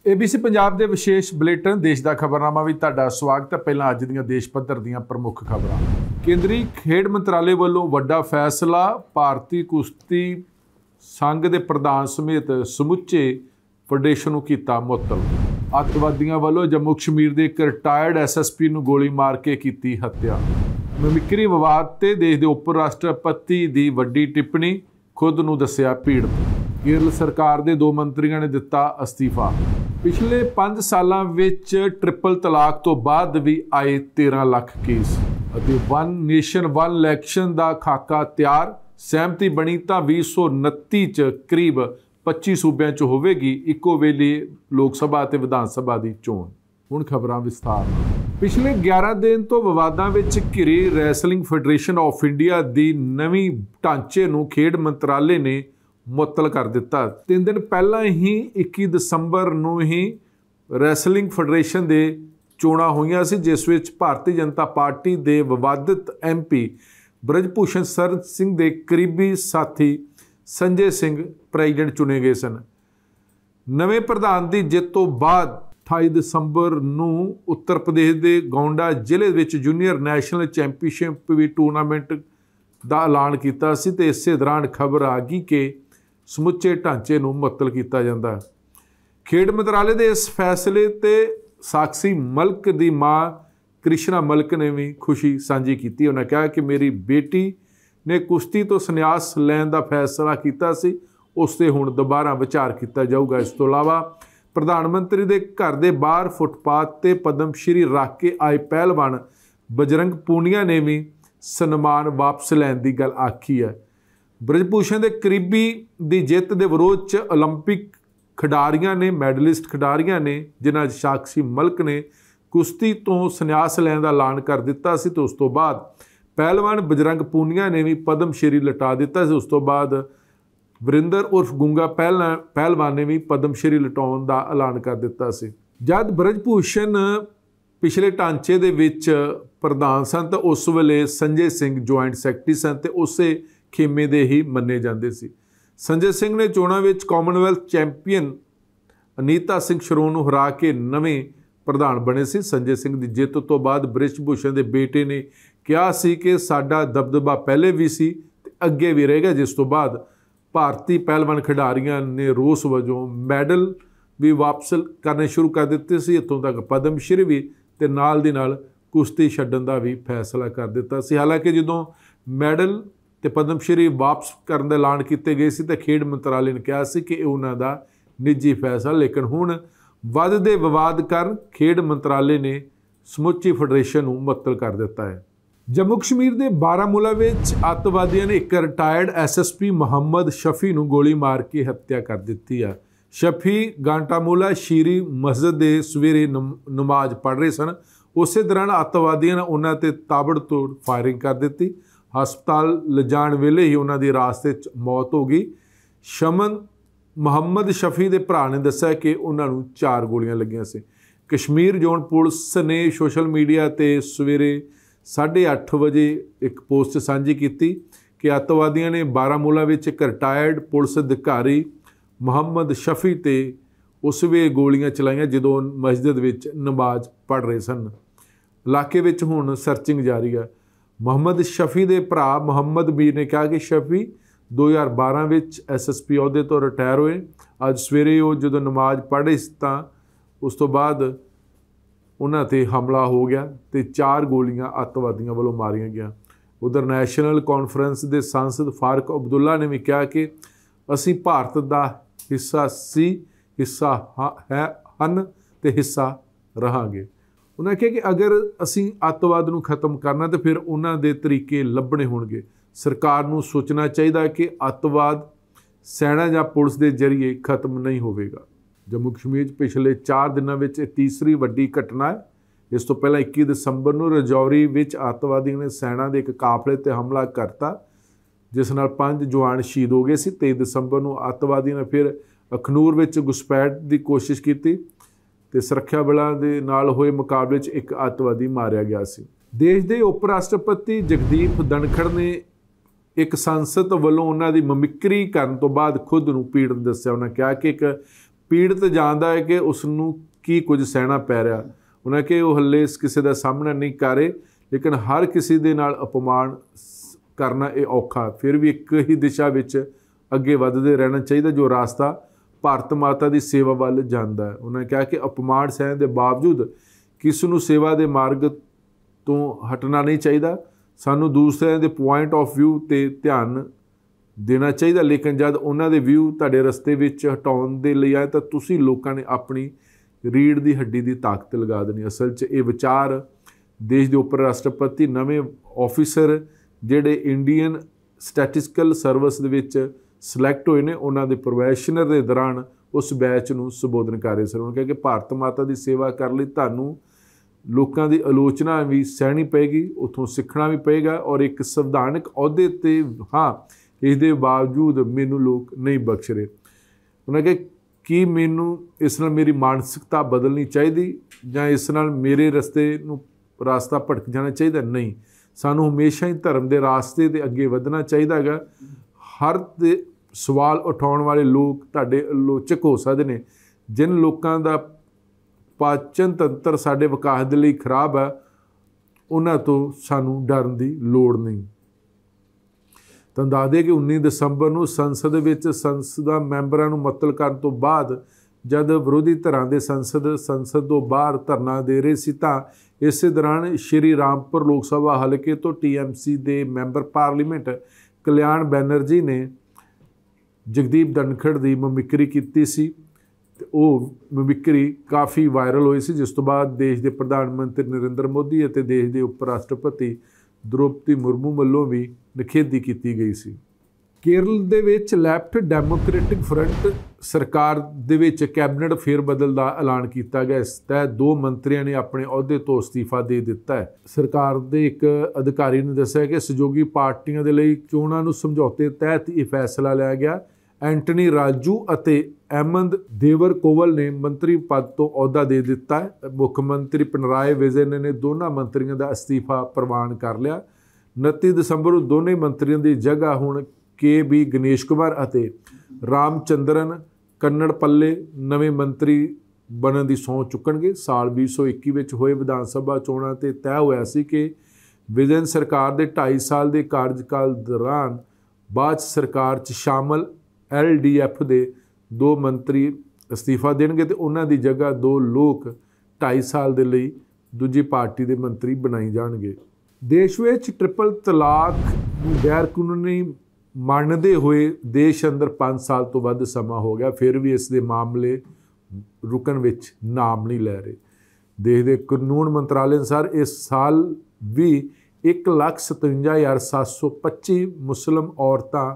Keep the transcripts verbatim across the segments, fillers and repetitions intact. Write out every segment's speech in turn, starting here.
ABC Punjab के विशेष bulletin देश का खबरनामा भी तुहाडा स्वागत है। पहला अज दीयां देश पद्धर दीयां प्रमुख खबरां। केंद्रीय खेड मंत्रालय वालों वड्डा फैसला, भारती कुश्ती संघ के प्रधान समेत समुचे फेडरेशन नूं कीता मुअत्तल। अतवादियों वालों जम्मू कश्मीर के एक रिटायर्ड एस एस पी नूं गोली मार के की हत्या। मिमिक्री विवाद ते देश के उप राष्ट्रपति की वड्डी टिप्पणी, खुद नूं दस्सिया पीड़ित। केरल सरकार के दो मंत्रियों ने दिता अस्तीफा। पिछले पांच सालों विच ट्रिपल तलाक तो बाद भी आए तेरह lakh case. One nation one election का खाका तैयार, सहमति बनी तो भी सौ उनती च करीब पच्ची सूबे च होगी इको वेले लोक सभा ते विधान सभा की चोण। हुण खबरां विस्तार। पिछले ग्यारह दिन तो विवादां विच घिरे रैसलिंग फैडरेशन ऑफ इंडिया की नवीं ढांचे नूं खेड मंत्रालय ने मुअत्तल कर दिता। तीन दिन पहला ही इक्की दसंबर नूं ही रैसलिंग फैडरेशन दे चोणां होईयां सी, जिस विच भारतीय जनता पार्टी दे विवादित एम पी ब्रजभूषण शरण सिंह दे करीबी साथी संजय सिंह प्रेजिडेंट चुने गए सन। नवे प्रधान की जित तो बाद अठाई दसंबर नूं उत्तर प्रदेश के गोंडा जिले विच जूनीयर नैशनल चैंपीयनशिप भी टूरनामेंट का ऐलान किया सी ते इसे दौरान खबर आ गई कि समुचे ढांचे नूं मुअत्तल किया जाता है। खेड मंत्रालय के इस फैसले ते साक्षी मलिक की मां कृष्णा मलिक ने भी खुशी साझी की। उन्हें कहा कि मेरी बेटी ने कुश्ती तो संन्यास लैण का फैसला किया सी, उस ते हुण दोबारा विचार किया जाऊगा। इस तो इलावा प्रधानमंत्री के घर के बाहर फुटपाथ ते पद्म श्री रख के आए पहलवान बजरंग पूनिया ने भी सन्मान वापस लैण की गल आखी है। ब्रजभूषण के करीबी की जित के विरोध च ओलंपिक खिडारियों ने मैडलिस्ट खिडारियों ने जिन्हां साक्षी मलिक ने कुश्ती तो संन्यास लैण का ऐलान कर दिता सी, तो उस तो बाद पहलवान बजरंग पूनिया ने भी पद्म श्री लटा दिता सी। उस तो बाद वरिंदर उर्फ गुंगा पहल पहलवान ने भी पद्म श्री लटाउण का ऐलान कर दिता सी। जद ब्रजभूषण पिछले ढांचे दे विच प्रधान सन तो उस वेले संजय सिंह जॉइंट सैकटरी सन ते उसे खेमे दे ही मन्ने जांदे सी। संजय सिंह ने चोणां विच कॉमनवैल्थ चैंपीयन अनीता सिंह शरोन नूं हरा के नवें प्रधान बने सी। संजय सिंह की जित तो बाद ब्रजभूषण के बेटे ने कहा सी कि साडा दबदबा पहले भी सी ते अगे भी रहेगा, जिस तो बाद भारतीय पहलवान खिडारियों ने रोस वजों मैडल भी वापस करने शुरू कर दिते सी। इत्थों तक पद्म श्री भी ते नाल दी नाल कुश्ती छड्डण दा भी फैसला कर दिता सी। हालांकि जदों मैडल ते पद्म श्री वापस करने का ऐलान किए गए सी तो खेड मंत्रालय ने कहा सी कि उन्हां दा निजी फैसला, लेकिन हुण वधदे विवाद कारण खेड मंत्रालय ने समुची फेडरेशन नूं मुअत्तल कर दिता है। जम्मू कश्मीर के बारामूला विच अतवादियों ने एक retired S S P Muhammad Shafi नूं गोली मार के हत्या कर दी है। शफी गांटामूला शीरी मस्जिद के सवेरे नमाज पढ़ रहे सन। उस दौरान अतवादियों ने उन्हां ते ताबड़तोड़ फायरिंग कर दी। हस्पताल लिजाण वेले ही उन्हां दी रास्ते च मौत हो गई। शमन मुहम्मद शफी के भरा ने दस्सिया कि उन्होंने चार गोलियां लगियां सी। कश्मीर जोन पुलिस ने सोशल मीडिया ते सवेरे साढ़े अठ बजे एक पोस्ट साझी की कि अतवादियों ने बारामूला विच एक रिटायर्ड पुलिस अधिकारी मुहम्मद शफी ते उस वे गोलियां चलाइयां जदों मस्जिद विच नमाज पढ़ रहे सन। इलाके विच हुण सर्चिंग जारी है। मुहम्मद शफी के भरा मुहम्मद मीर ने कहा कि शफी दो हज़ार बारह विच एस एस पी अहुदे तो रिटायर हुए। अज सवेरे वो जो नमाज पढ़ रहे तो उस तो बाद उन्हां ते हमला हो गया तो चार गोलियां अतवादियों वालों मारिया गया। उधर नैशनल कॉन्फ्रेंस के सांसद फारूक अब्दुल्ला ने भी कहा कि असी भारत का हिस्सा सी, हिस्सा है हन ते हिस्सा रहांगे। उन्होंने कहा कि अगर असी अतवाद नूं खत्म करना तो फिर उन्हां दे तरीके लभणे होणगे। सरकार नूं सोचना चाहिए कि अतवाद सैना या पुलिस के जरिए खत्म नहीं होगा। जम्मू कश्मीर पिछले चार दिनों में तीसरी वड्डी घटना है। इस तो पहला इक्की दसंबर नूं रजौरी विच अतवादियों ने सैना के एक काफले ते हमला करता, जिस नाल पांच जवान शहीद हो गए सी। तेईस दसंबर नूं अतवादियों ने फिर अखनूर विच घुसपैठ की कोशिश की ते सुरक्षा बलों के नाल होए मुकाबले च एक अतवादी मारिया गया सी। देश के उप राष्ट्रपति जगदीप धनखड़ ने एक सांसद वालों उन्हां दी मिमिक्री करन तो बाद खुद नूं पीड़ित दस्सिया। उन्होंने कहा कि एक ਪੀੜਤ ਜਾਣਦਾ ਹੈ ਕਿ ਉਸ ਨੂੰ ਕੀ ਕੁਝ ਸਹਿਣਾ ਪੈ ਰਿਹਾ। ਉਹਨਾਂ ਕਿ ਉਹ ਹੱਲੇ ਕਿਸੇ ਦਾ ਸਾਹਮਣਾ ਨਹੀਂ ਕਰ ਰਹੇ, ਲੇਕਿਨ ਹਰ ਕਿਸੇ ਦੇ ਨਾਲ ਅਪਮਾਨ ਕਰਨਾ ਇਹ ਔਖਾ। ਫਿਰ ਵੀ ਇੱਕ ਹੀ ਦਿਸ਼ਾ ਵਿੱਚ ਅੱਗੇ ਵੱਧਦੇ ਰਹਿਣਾ ਚਾਹੀਦਾ, ਜੋ ਰਾਸਤਾ ਭਾਰਤ ਮਾਤਾ ਦੀ ਸੇਵਾ ਵੱਲ ਜਾਂਦਾ ਹੈ। ਉਹਨਾਂ ਨੇ ਕਿਹਾ ਕਿ ਅਪਮਾਨ ਸਹਿਣ ਦੇ ਬਾਵਜੂਦ ਕਿਸ ਨੂੰ ਸੇਵਾ ਦੇ ਮਾਰਗ ਤੋਂ ਹਟਣਾ ਨਹੀਂ ਚਾਹੀਦਾ। ਸਾਨੂੰ ਦੂਸਰਿਆਂ ਦੇ ਪੁਆਇੰਟ ਆਫ ਵਿਊ 'ਤੇ ਧਿਆਨ ਦੇਣਾ ਚਾਹੀਦਾ, ਲੇਕਿਨ ਜਦ ਉਹਨਾਂ ਦੇ ਵਿਊ ਤੁਹਾਡੇ ਰਸਤੇ ਵਿੱਚ ਹਟਾਉਣ ਦੇ ਲਈ ਆਏ ਤਾਂ ਤੁਸੀਂ ਲੋਕਾਂ ਨੇ ਆਪਣੀ ਰੀੜ੍ਹ ਦੀ ਹੱਡੀ ਦੀ ਤਾਕਤ ਲਗਾ ਦੇਣੀ। ਅਸਲ 'ਚ ਇਹ ਵਿਚਾਰ ਦੇਸ਼ ਦੇ ਉਪ ਰਾਸ਼ਟਰਪਤੀ ਨਵੇਂ ਆਫਿਸਰ ਜਿਹੜੇ ਇੰਡੀਅਨ ਸਟੈਟਿਸਟੀਕਲ ਸਰਵਿਸ ਦੇ ਵਿੱਚ ਸਿਲੈਕਟ ਹੋਏ ਨੇ, ਉਹਨਾਂ ਦੇ ਪ੍ਰੋਬੇਸ਼ਨਰ ਦੇ ਦੌਰਾਨ ਉਸ ਬੈਚ ਨੂੰ ਸੰਬੋਧਨ ਕਰ ਰਹੇ ਸਨ। ਉਹਨਾਂ ਕਿਹਾ ਕਿ ਭਾਰਤ ਮਾਤਾ ਦੀ ਸੇਵਾ ਕਰਨ ਲਈ ਤੁਹਾਨੂੰ ਲੋਕਾਂ ਦੀ ਆਲੋਚਨਾ ਵੀ ਸਹਿਣੀ ਪਏਗੀ, ਉੱਥੋਂ ਸਿੱਖਣਾ ਵੀ ਪਏਗਾ, ਔਰ ਇੱਕ ਸੰਵਿਧਾਨਕ ਅਹੁਦੇ 'ਤੇ ਹਾਂ ਇਸ ਦੇ ਬਾਵਜੂਦ ਮੈਨੂੰ ਲੋਕ ਨਹੀਂ ਬਖਸ਼ ਰਹੇ। ਉਹਨਾਂ ਕਿਹਾ ਕੀ ਮੈਨੂੰ ਇਸ ਨਾਲ ਮੇਰੀ ਮਾਨਸਿਕਤਾ ਬਦਲਣੀ ਚਾਹੀਦੀ ਜਾਂ ਇਸ ਨਾਲ ਮੇਰੇ ਰਸਤੇ ਨੂੰ ਰਾਸਤਾ ਭਟਕ ਜਾਣਾ ਚਾਹੀਦਾ? ਨਹੀਂ, ਸਾਨੂੰ ਹਮੇਸ਼ਾ ਹੀ ਧਰਮ ਦੇ ਰਾਸਤੇ 'ਤੇ ਅੱਗੇ ਵਧਣਾ ਚਾਹੀਦਾ ਹੈਗਾ। ਹਰ ਦੇ ਸਵਾਲ ਉਠਾਉਣ ਵਾਲੇ ਲੋਕ ਤੁਹਾਡੇ ਆਲੋਚਕ ਹੋ ਸਕਦੇ ਨੇ। ਜਿਨ ਲੋਕਾਂ ਦਾ ਪਾਚਨ ਤੰਤਰ ਸਾਡੇ ਵਿਕਾਸ ਦੇ ਲਈ ਖਰਾਬ ਹੈ, ਉਹਨਾਂ ਤੋਂ ਸਾਨੂੰ ਡਰਨ ਦੀ ਲੋੜ ਨਹੀਂ। ਤੁਹਾਨੂੰ ਦੱਸ ਦਈਏ ਕਿ ਉੱਨੀ ਦਸੰਬਰ ਨੂੰ ਸੰਸਦ ਵਿੱਚ ਸੰਸਦ ਮੈਂਬਰਾਂ ਨੂੰ ਮੁਅੱਤਲ ਕਰਨ ਤੋਂ ਬਾਅਦ ਜਦ ਵਿਰੋਧੀ ਧਿਰਾਂ ਦੇ ਸੰਸਦ ਸੰਸਦ ਤੋਂ ਬਾਹਰ ਧਰਨਾ ਦੇ ਰਹੇ ਸੀ ਤਾਂ ਇਸੇ ਦੌਰਾਨ ਸ਼੍ਰੀ ਰਾਮਪੁਰ ਲੋਕ ਸਭਾ ਹਲਕੇ ਤੋਂ ਟੀ ਐਮ ਸੀ ਦੇ ਮੈਂਬਰ ਪਾਰਲੀਮੈਂਟ ਕਲਿਆਣ ਬੈਨਰਜੀ ਨੇ ਜਗਦੀਪ ਧਨਖੜ ਦੀ ਮਮਿਕਰੀ ਕੀਤੀ ਸੀ ਤੇ ਉਹ ਮਮਿਕਰੀ ਕਾਫੀ ਵਾਇਰਲ ਹੋਈ ਸੀ, ਜਿਸ ਤੋਂ ਬਾਅਦ ਦੇਸ਼ ਦੇ ਪ੍ਰਧਾਨ ਮੰਤਰੀ ਨਰਿੰਦਰ ਮੋਦੀ ਅਤੇ ਦੇਸ਼ ਦੇ ਉਪ ਰਾਸ਼ਟਰਪਤੀ ਦ੍ਰੋਪਦੀ ਮੁਰਮੂ ਵੱਲੋਂ ਵੀ ਨਿਖੇਧੀ ਕੀਤੀ ਗਈ ਸੀ। ਕੇਰਲ ਦੇ ਵਿੱਚ ਲੈਫਟ ਡੈਮੋਕ੍ਰੈਟਿਕ ਫਰੰਟ ਸਰਕਾਰ ਦੇ ਵਿੱਚ ਕੈਬਨਿਟ ਫੇਰਬਦਲ ਦਾ ਐਲਾਨ ਕੀਤਾ ਗਿਆ। ਇਸ ਤਹਿਤ ਦੋ ਮੰਤਰੀਆਂ ਨੇ ਆਪਣੇ ਅਹੁਦੇ ਤੋਂ ਅਸਤੀਫਾ ਦੇ ਦਿੱਤਾ ਹੈ। ਸਰਕਾਰ ਦੇ ਇੱਕ ਅਧਿਕਾਰੀ ਨੇ ਦੱਸਿਆ ਕਿ ਸਹਿਯੋਗੀ ਪਾਰਟੀਆਂ ਦੇ ਲਈ ਚੋਣਾਂ ਨੂੰ ਸਮਝੌਤੇ ਤਹਿਤ ਇਹ ਫੈਸਲਾ ਲਿਆ ਗਿਆ। ਐਂਟਨੀ ਰਾਜੂ ਅਤੇ ਅਹਿਮਦ ਦੇਵਰ ਕੋਵਲ ਨੇ ਮੰਤਰੀ ਪਦ ਤੋਂ ਅਹੁਦਾ ਦੇ ਦਿੱਤਾ ਹੈ। ਮੁੱਖ ਮੰਤਰੀ ਪਿਨਰਾਈ ਵਿਜੈਨ ਨੇ ਦੋਨਾਂ ਮੰਤਰੀਆਂ ਦਾ ਅਸਤੀਫਾ ਪ੍ਰਵਾਨ ਕਰ ਲਿਆ। ਉਨੱਤੀ ਦਸੰਬਰ ਨੂੰ ਦੋਨੇ ਮੰਤਰੀਆਂ ਦੀ ਜਗ੍ਹਾ ਹੁਣ ਕੇ ਬੀ ਗਣੇਸ਼ ਕੁਮਾਰ ਅਤੇ ਰਾਮਚੰਦਰਨ ਕੰਨੜ ਪੱਲੇ ਨਵੇਂ ਮੰਤਰੀ ਬਣਨ ਦੀ ਸਹੁੰ ਚੁੱਕਣਗੇ। ਸਾਲ ਵੀਹ ਸੌ ਇੱਕੀ ਵਿੱਚ ਹੋਏ ਵਿਧਾਨ ਸਭਾ ਚੋਣਾਂ 'ਤੇ ਤੈਅ ਹੋਇਆ ਸੀ ਕਿ ਵਿਜੈਨ ਸਰਕਾਰ ਦੇ ਢਾਈ ਸਾਲ ਦੇ ਕਾਰਜਕਾਲ ਦੌਰਾਨ ਬਾਅਦ ਸਰਕਾਰ 'ਚ ਸ਼ਾਮਲ ਐਲ ਡੀ ਐਫ ਦੇ ਦੋ ਮੰਤਰੀ ਅਸਤੀਫਾ ਦੇਣਗੇ ਅਤੇ ਉਹਨਾਂ ਦੀ ਜਗ੍ਹਾ ਦੋ ਲੋਕ ਢਾਈ ਸਾਲ ਦੇ ਲਈ ਦੂਜੀ ਪਾਰਟੀ ਦੇ ਮੰਤਰੀ ਬਣਾਏ ਜਾਣਗੇ। ਦੇਸ਼ ਵਿੱਚ ਟ੍ਰਿਪਲ ਤਲਾਕ ਨੂੰ ਗੈਰ ਕਾਨੂੰਨੀ ਮੰਨਦੇ ਹੋਏ ਦੇਸ਼ ਅੰਦਰ ਪੰਜ ਸਾਲ ਤੋਂ ਵੱਧ ਸਮਾਂ ਹੋ ਗਿਆ, ਫਿਰ ਵੀ ਇਸ ਦੇ ਮਾਮਲੇ ਰੁਕਣ ਵਿੱਚ ਨਾਮ ਨਹੀਂ ਲੈ ਰਹੇ। ਦੇਸ਼ ਦੇ ਕਾਨੂੰਨ ਮੰਤਰਾਲੇ ਅਨੁਸਾਰ ਇਸ ਸਾਲ ਵੀ ਇੱਕ ਲੱਖ ਸਤਵੰਜਾ ਹਜ਼ਾਰ ਸੱਤ ਸੌ ਪੱਚੀ ਮੁਸਲਿਮ ਔਰਤਾਂ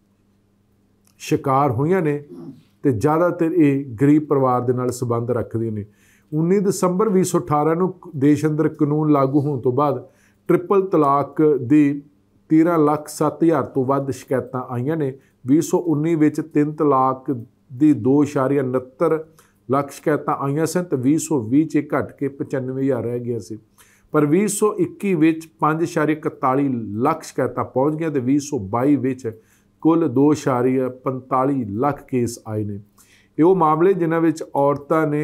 ਸ਼ਿਕਾਰ ਹੋਈਆਂ ਨੇ ਅਤੇ ਜ਼ਿਆਦਾਤਰ ਇਹ ਗਰੀਬ ਪਰਿਵਾਰ ਦੇ ਨਾਲ ਸੰਬੰਧ ਰੱਖਦੀਆਂ ਨੇ। ਉੱਨੀ ਦਸੰਬਰ ਵੀਹ ਸੌ ਅਠਾਰਾਂ ਨੂੰ ਦੇਸ਼ ਅੰਦਰ ਕਾਨੂੰਨ ਲਾਗੂ ਹੋਣ ਤੋਂ ਬਾਅਦ ਟ੍ਰਿਪਲ ਤਲਾਕ ਦੀ ਤੇਰ੍ਹਾਂ ਲੱਖ ਸੱਤ ਹਜ਼ਾਰ ਤੋਂ ਵੱਧ ਸ਼ਿਕਾਇਤਾਂ ਆਈਆਂ ਨੇ। ਵੀਹ ਸੌ ਉੱਨੀ ਵਿੱਚ ਤਿੰਨ ਤਲਾਕ ਦੀ ਦੋ ਇਸ਼ਾਰੀਆ ਉਣੱਤਰ ਲੱਖ ਸ਼ਿਕਾਇਤਾਂ ਆਈਆਂ ਸਨ ਅਤੇ ਵੀਹ ਸੌ ਵੀਹ 'ਚ ਘੱਟ ਕੇ ਪਚਾਨਵੇਂ ਹਜ਼ਾਰ ਰਹਿ ਗਿਆ ਸੀ। ਪਰ ਵੀਹ ਸੌ ਇੱਕੀ ਵਿੱਚ ਪੰਜ ਇਸ਼ਾਰੀਆ ਇਕਤਾਲੀ ਲੱਖ ਸ਼ਿਕਾਇਤਾਂ ਪਹੁੰਚ ਗਈਆਂ ਅਤੇ ਵੀਹ ਸੌ ਬਾਈ ਵਿੱਚ ਕੁੱਲ ਦੋ ਇਸ਼ਾਰੀਆ ਪੰਤਾਲੀ ਲੱਖ ਕੇਸ ਆਏ ਨੇ। ਇਹ ਉਹ ਮਾਮਲੇ ਜਿਨ੍ਹਾਂ ਵਿੱਚ ਔਰਤਾਂ ਨੇ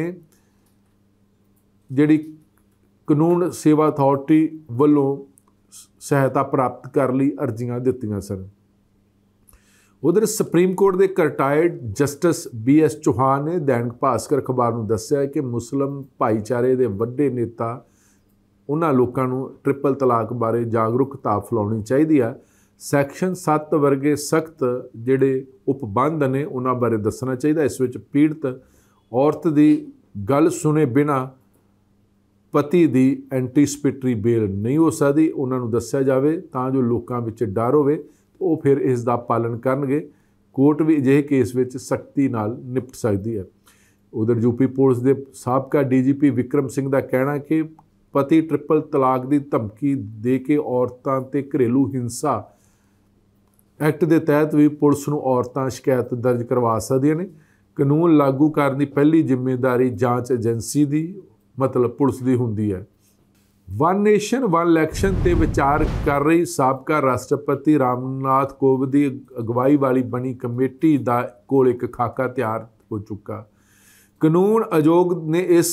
ਜਿਹੜੀ ਕਾਨੂੰਨ ਸੇਵਾ ਅਥਾਰਟੀ ਵੱਲੋਂ ਸਹਾਇਤਾ ਪ੍ਰਾਪਤ ਕਰਨ ਲਈ ਅਰਜ਼ੀਆਂ ਦਿੱਤੀਆਂ ਸਨ। ਉਧਰ ਸੁਪਰੀਮ ਕੋਰਟ ਦੇ retired justice B S Chauhan ਨੇ ਦੈਨਿਕ ਭਾਸਕਰ ਅਖਬਾਰ ਨੂੰ ਦੱਸਿਆ ਕਿ ਮੁਸਲਿਮ ਭਾਈਚਾਰੇ ਦੇ ਵੱਡੇ ਨੇਤਾ ਉਹਨਾਂ ਲੋਕਾਂ ਨੂੰ ਟ੍ਰਿਪਲ ਤਲਾਕ ਬਾਰੇ ਜਾਗਰੂਕਤਾ ਫੈਲਾਉਣੀ ਚਾਹੀਦੀ ਆ। ਸੈਕਸ਼ਨ ਸੱਤ ਵਰਗੇ ਸਖਤ ਜਿਹੜੇ ਉਪਬੰਧ ਨੇ ਉਹਨਾਂ ਬਾਰੇ ਦੱਸਣਾ ਚਾਹੀਦਾ। ਇਸ ਵਿੱਚ ਪੀੜਤ ਔਰਤ ਦੀ ਗੱਲ ਸੁਣੇ ਬਿਨਾਂ ਪਤੀ ਦੀ ਐਂਟੀਸਪੇਟਰੀ ਬੇਲ ਨਹੀਂ ਹੋ ਸਕਦੀ। ਉਹਨਾਂ ਨੂੰ ਦੱਸਿਆ ਜਾਵੇ ਤਾਂ ਜੋ ਲੋਕਾਂ ਵਿੱਚ ਡਰ ਹੋਵੇ, ਉਹ ਫਿਰ ਇਸ ਦਾ ਪਾਲਣ ਕਰਨਗੇ। ਕੋਰਟ ਵੀ ਅਜਿਹੇ ਕੇਸ ਵਿੱਚ ਸਖਤੀ ਨਾਲ ਨਿਪਟ ਸਕਦੀ ਹੈ। ਉਧਰ ਯੂਪੀ ਪੁਲਿਸ ਦੇ ਸਾਬਕਾ ਡੀ ਜੀ ਪੀ ਵਿਕਰਮ ਸਿੰਘ ਦਾ ਕਹਿਣਾ ਕਿ ਪਤੀ ਟ੍ਰਿਪਲ ਤਲਾਕ ਦੀ ਧਮਕੀ ਦੇ ਕੇ ਔਰਤਾਂ 'ਤੇ ਘਰੇਲੂ ਹਿੰਸਾ ਐਕਟ ਦੇ ਤਹਿਤ ਵੀ ਪੁਲਿਸ ਨੂੰ ਔਰਤਾਂ ਸ਼ਿਕਾਇਤ ਦਰਜ ਕਰਵਾ ਸਕਦੀਆਂ ਨੇ। ਕਾਨੂੰਨ ਲਾਗੂ ਕਰਨ ਦੀ ਪਹਿਲੀ ਜ਼ਿੰਮੇਵਾਰੀ ਜਾਂਚ ਏਜੰਸੀ ਦੀ ਮਤਲਬ ਪੁਲਿਸ ਦੀ ਹੁੰਦੀ ਹੈ। ਵਨ ਨੇਸ਼ਨ ਵਨ ਇਲੈਕਸ਼ਨ 'ਤੇ ਵਿਚਾਰ ਕਰ ਰਹੀ ਸਾਬਕਾ ਰਾਸ਼ਟਰਪਤੀ ਰਾਮਨਾਥ ਕੋਵਿੰਦ ਦੀ ਅਗਵਾਈ ਵਾਲੀ ਬਣੀ ਕਮੇਟੀ ਦਾ ਕੋਲ ਇੱਕ ਖਾਕਾ ਤਿਆਰ ਹੋ ਚੁੱਕਾ। ਕਾਨੂੰਨ ਆਯੋਗ ने इस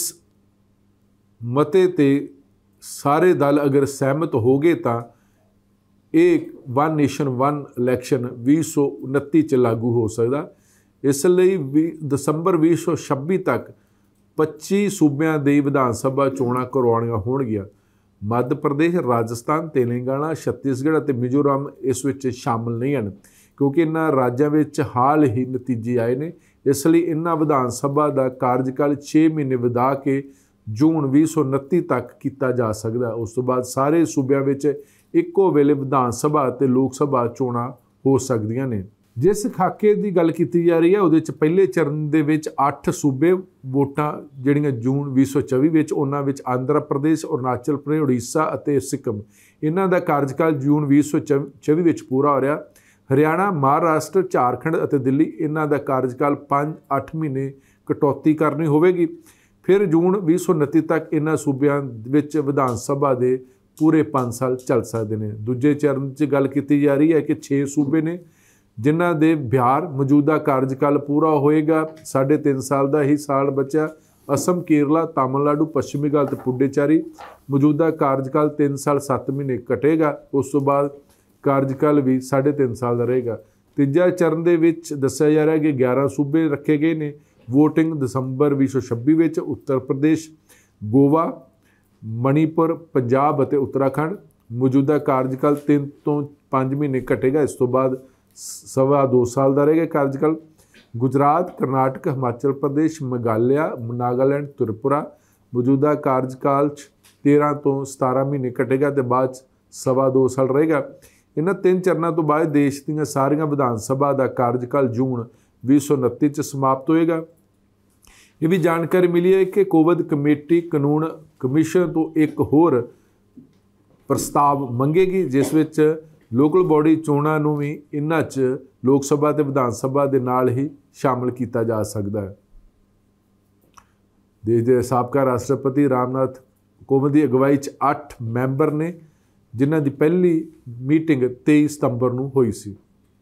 मते ते सारे दल अगर सहमत हो गए तो एक वन नेशन वन इलैक्शन भी सौ उनती च लागू हो सकता। इसलिए भी दसंबर भी सौ छब्बी तक पच्ची सूबਿਆਂ ਦੀ विधान सभा चोणां करवाउणीਆਂ होणगीਆਂ। मध्य प्रदेश, राजस्थान, तेलंगाना, छत्तीसगढ़ और मिजोरम इस विच शामिल नहीं हैं क्योंकि इन्हां राज्यां विच हाल ही नतीजे आए ने। इसलिए इन्हां विधान सभा का कार्यकाल छे महीने वधा के जून भी सौ उनती तक किया जा सकता। उस तो बाद सारे सूबਿਆਂ विच इक्को वेले विधान सभा ते लोक सभा चोणां हो सकदियां ने। जिस खाके की गल की जा रही है उहदे विच पहले चरण दे विच अठ सूबे वोटां जिहड़ियां जून भी सौ चौबी विच उन्हां विच आंध्र प्रदेश, अरुणाचल प्रदेश, उड़ीसा अते सिक्किम इन्हां दा कार्यकाल जून भी सौ चौबी विच पूरा हो रहा। हरियाणा, महाराष्ट्र, झारखंड अते दिल्ली इन्हां दा कार्यकाल पाँच अठ महीने कटौती करनी होवेगी। फिर जून भी सौ उनती तक इन्हां सूबਿਆਂ विच विधान सभा दे पूरे पाँच साल चल सकते हैं। दूजे चरण च गल की जा रही है कि छे सूबे ने जिन्हां दे बिहार मौजूदा कार्यकाल पूरा होएगा, साढ़े तीन साल का ही साल बचा। असम, केरला, तमिलनाडु, पश्चिमी बंगाल ते पुडुचेरी मौजूदा कार्यकाल तीन साल सत्त महीने कटेगा। उस तो बाद कार्यकाल भी साढ़े तीन साल का रहेगा। तीजा चरण दे विच दस्सिया जा रहा है कि ग्यारह सूबे रखे गए ने। वोटिंग दसंबर भी सौ छब्बी विच उत्तर प्रदेश, गोवा, मणिपुर, पंजाब और उत्तराखंड मौजूदा कार्यकाल तीन तो पाँच महीने घटेगा। इस तो बाद सवा दो साल का रहेगा कार्यकाल। गुजरात, कर्नाटक, हिमाचल प्रदेश, मेघालय, नागालैंड, त्रिपुरा मौजूदा कार्यकाल तेरह तो सतारह महीने घटेगा तो बाद सवा दो साल रहेगा। इन्होंने तीन चरणों तो बाद देश दी सारियां विधान सभा का कार्यकाल जून भी सौ उनती च समाप्त होएगा। ये भी जानकारी मिली है कि कोविड कमेटी कानून कमीशन तो एक होर प्रस्ताव मंगेगी जिस विच लोकल बॉडी चोणां नूं भी इन्हां च लोक सभा ते विधान सभा दे नाल ही शामिल किया जा सकता है। देश के साबका राष्ट्रपति रामनाथ कोविंद की अगवाई च अठ मैंबर ने जिन्हां दी पहली मीटिंग तेईस सितंबर नूं होई सी,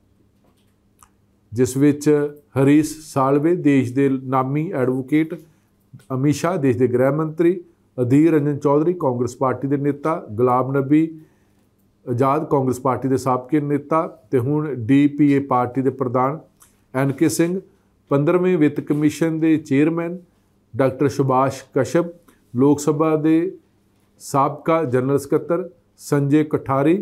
जिस विच हरीश सालवे देश के नामी एडवोकेट, अमित शाह देश के गृह मंत्री, अधीर रंजन चौधरी कांग्रेस पार्टी के नेता, गुलाम नबी आज़ाद कांग्रेस पार्टी के साबके नेता ते हुण डी पी ए पार्टी के प्रधान एन के सिंह, पंद्रहवें वित्त कमीशन के चेयरमैन डॉक्टर सुभाष कश्यप, लोक सभा के साबका जनरल सकत्तर संजय कठारी,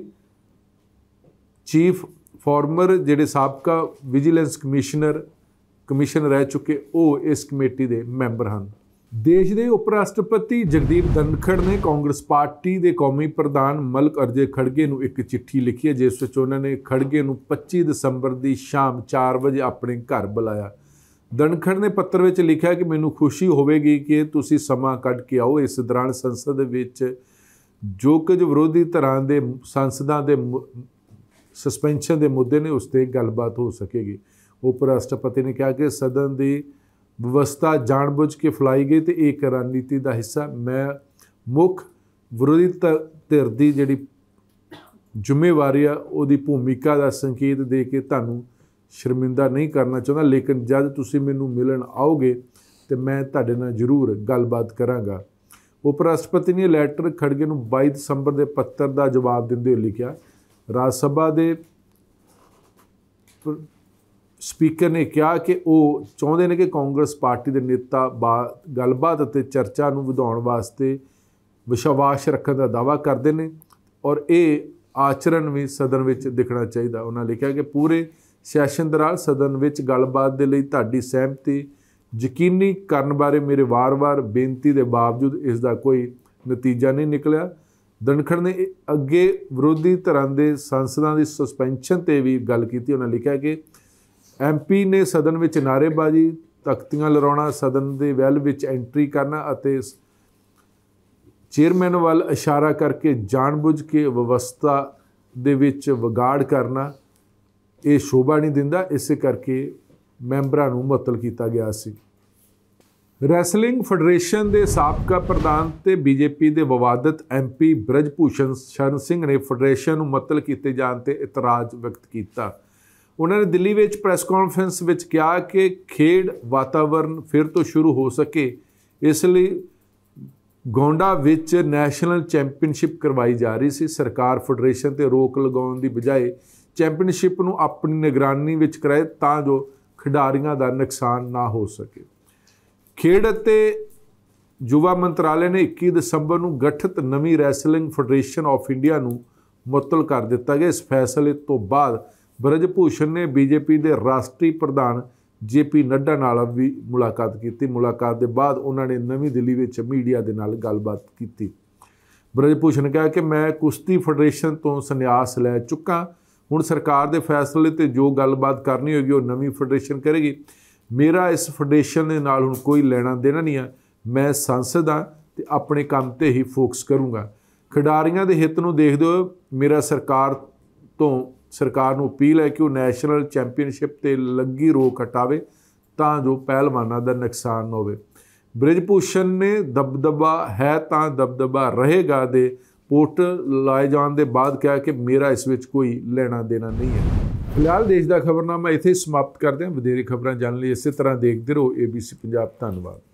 चीफ फॉर्मर जिहड़े साबका विजिलेंस कमिश्नर कमीशन रह चुके वो इस कमेटी के मैंबर हैं। देश के उप राष्ट्रपति जगदीप धनखड़ ने कांग्रेस पार्टी के कौमी प्रधान मल्क अर्जे खड़गे नूं एक चिट्ठी लिखी है जिस विच उन्होंने खड़गे नूं पच्ची दसंबर की शाम चार बजे अपने घर बुलाया। धनखड़ ने पत्र में लिखा कि मैनूं खुशी होवेगी कि तुसीं समा कढ के आओ। इस दौरान संसद विच जो कुछ विरोधी धरां दे सांसदां दे सस्पेंशन के मुद्दे ने उस पर गलबात हो सकेगी। उप राष्ट्रपति ने कहा कि सदन की व्यवस्था जानबूझ के फैलाई गई तो एक रणनीति का हिस्सा मैं मुख विरोधी धिर की जिहड़ी जिम्मेवारी आ उहदी भूमिका का संकेत दे के तुहानूं शर्मिंदा नहीं करना चाहता, लेकिन जब तुसीं मैनूं मिलन आओगे तो मैं तुहाडे नाल जरूर गलबात करांगा। उप राष्ट्रपति ने लैटर खड़गे नूं बाई दसंबर के पत्र का जवाब दिंदे होए लिखिया, राज सभा के स्पीकर ने कहा कि वो चाहते हैं कि कांग्रेस पार्टी के नेता बा गलबात और चर्चा नूं वधाउण वास्ते विश्वास रखने का दावा करते हैं और ये आचरण भी सदन में दिखना चाहिए। उन्होंने लिखा कि पूरे सैशन दौरान सदन में गलबात के लिए तुहाडी सहमति यकीनी करने बारे मेरे वार वार बेनती के बावजूद इसका कोई नतीजा नहीं निकलिया। धनखड़ ने अगे विरोधी धरां दे सांसदां की सस्पेंशन पर भी गल की। उन्होंने लिखा कि एम पी ने सदन में नारेबाजी, तख्तियां लहराउणा, सदन के वैल में एंट्री करना और चेयरमैन वाल इशारा करके जानबूझ के व्यवस्था दे विच विगाड़ करना ये शोभा नहीं दिंदा। इस करके मैंबरां नूं मुअत्तल किया गया सी। रैसलिंग फैडरेशन के साबका प्रधान ते बीजेपी के विवादित एम पी ब्रजभूषण शरण सिंह ने फैडरेशन नूं मुअत्तल किए जाने ते इतराज़ व्यक्त किया। उन्होंने दिल्ली में प्रैस कॉन्फ्रेंस में कहा कि खेड वातावरण फिर तो शुरू हो सके इसलिए गौंडा विच नैशनल चैंपीयनशिप करवाई जा रही सी। सरकार फैडरेशन ते रोक लगाने की बजाय चैंपीयनशिप नूं अपनी निगरानी विच कराए तां जो खिडारियों का नुकसान ना हो सके। खेड अते युवा मंत्रालय ने इक्की दसंबर नूं गठित नवीं रैसलिंग फैडरेशन ऑफ इंडिया नूं मुअत्तल कर दिता गया। इस फैसले तो बाद ब्रजभूषण ने बीजेपी के राष्ट्रीय प्रधान जे पी नड्डा नाल भी मुलाकात की। मुलाकात के बाद उन्होंने नवी दिल्ली में मीडिया के नाल गलबात की। ब्रजभूषण ने कहा कि मैं कुश्ती फैडरेशन तो संन्यास लै चुका, हुण सरकार के फैसले ते जो गलबात करनी होगी वो नवी फैडरेशन करेगी। मेरा इस फैडरेशन के नाल हुण कोई लेना देना नहीं है। मैं सांसद हाँ ते अपने काम ते ही फोकस करूँगा। खिडारियों के हित नूं देखदे होए मेरा सरकार तो सरकार नूं अपील है कि वो नैशनल चैंपीयनशिप ते लगी रोक हटावे तां जो पहलवानों का नुकसान ना होवे। ब्रजभूषण ने दबदबा है तां दबदबा रहेगा दे पोस्टर लाए जाने के बाद कहा कि मेरा इस विच कोई लेना देना नहीं है। फिलहाल देश का खबरनामा इत्थे समाप्त करते हैं। वधेरे खबरां जानने लई इसे तरह देखते रहो ए बी सी पंजाब। धन्यवाद।